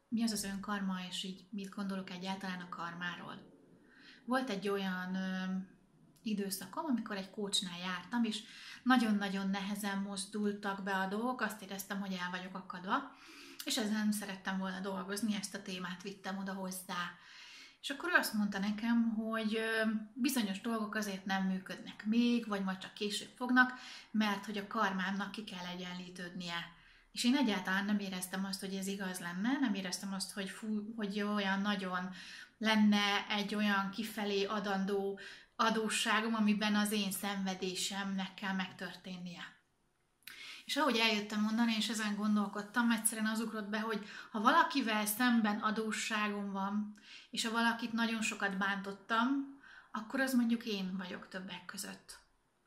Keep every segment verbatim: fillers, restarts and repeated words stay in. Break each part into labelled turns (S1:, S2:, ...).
S1: mi az az önkarma, és így mit gondolok egyáltalán a karmáról. Volt egy olyan ö, időszakom, amikor egy coachnál jártam, és nagyon-nagyon nehezen mozdultak be a dolgok, azt éreztem, hogy el vagyok akadva, és ezen szerettem volna dolgozni, ezt a témát vittem oda hozzá. És akkor ő azt mondta nekem, hogy ö, bizonyos dolgok azért nem működnek még, vagy majd csak később fognak, mert hogy a karmámnak ki kell egyenlítődnie. És én egyáltalán nem éreztem azt, hogy ez igaz lenne, nem éreztem azt, hogy, fú, hogy olyan nagyon lenne egy olyan kifelé adandó adósságom, amiben az én szenvedésemnek kell megtörténnie. És ahogy eljöttem onnan, és ezen gondolkodtam, egyszerűen az ugrott be, hogy ha valakivel szemben adósságom van, és ha valakit nagyon sokat bántottam, akkor az mondjuk én vagyok többek között.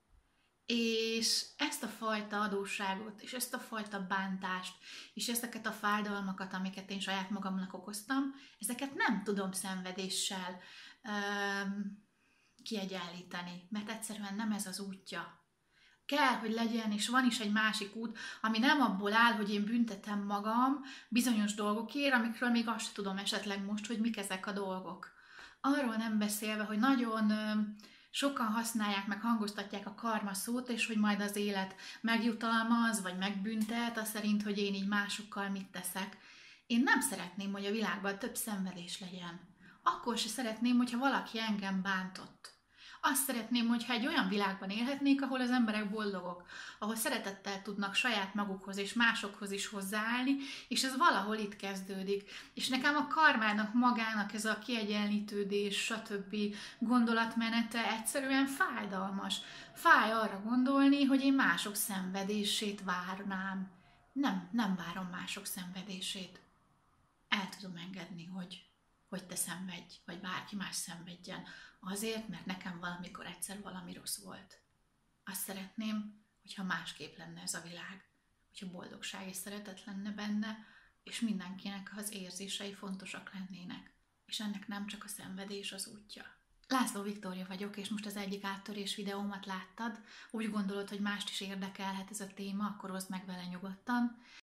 S1: És ezt a fajta adósságot, és ezt a fajta bántást, és ezeket a fájdalmakat, amiket én saját magamnak okoztam, ezeket nem tudom szenvedéssel um, kiegyenlíteni, mert egyszerűen nem ez az útja. Kell, hogy legyen, és van is egy másik út, ami nem abból áll, hogy én büntetem magam bizonyos dolgokért, amikről még azt sem tudom esetleg most, hogy mik ezek a dolgok. Arról nem beszélve, hogy nagyon ö, sokan használják, meg hangoztatják a karma szót, és hogy majd az élet megjutalmaz, vagy megbüntet, az szerint, hogy én így másokkal mit teszek. Én nem szeretném, hogy a világban több szenvedés legyen. Akkor se szeretném, hogyha valaki engem bántott. Azt szeretném, hogyha egy olyan világban élhetnék, ahol az emberek boldogok, ahol szeretettel tudnak saját magukhoz és másokhoz is hozzáállni, és ez valahol itt kezdődik. És nekem a karmának magának ez a kiegyenlítődés, stb. Gondolatmenete egyszerűen fájdalmas. Fáj arra gondolni, hogy én mások szenvedését várnám. Nem, nem várom mások szenvedését. El tudom engedni, hogy, hogy te szenvedj, vagy bárki más szenvedjen. Azért, mert nekem valamikor egyszer valami rossz volt. Azt szeretném, hogyha másképp lenne ez a világ, hogyha boldogság és szeretet lenne benne, és mindenkinek az érzései fontosak lennének. És ennek nem csak a szenvedés az útja. László Viktória vagyok, és most az egyik áttörés videómat láttad. Úgy gondolod, hogy mást is érdekelhet ez a téma, akkor oszd meg vele nyugodtan.